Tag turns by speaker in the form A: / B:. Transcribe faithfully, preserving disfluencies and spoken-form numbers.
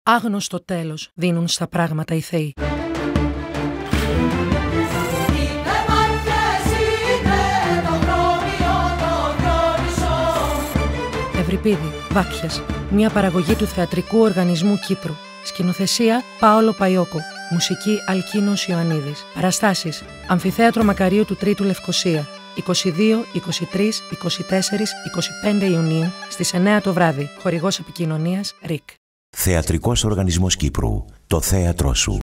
A: άγνωστο τέλος δίνουν στα πράγματα οι θεοί. Ευρυπίδη, Βάκχιας, μια παραγωγή του Θεατρικού Οργανισμού Κύπρου. Σκηνοθεσία Πάολο Παϊόκο. Μουσική Αλκίνος Ιωαννίδης. Παραστάσεις Αμφιθέατρο Μακαρίου του Τρίτου Λευκοσία. είκοσι δύο, είκοσι τρία, είκοσι τέσσερα, είκοσι πέντε Ιουνίου στις εννέα το βράδυ. Χορηγός επικοινωνίας ΡΙΚ.
B: Θεατρικός Οργανισμός Κύπρου. Το θέατρό σου.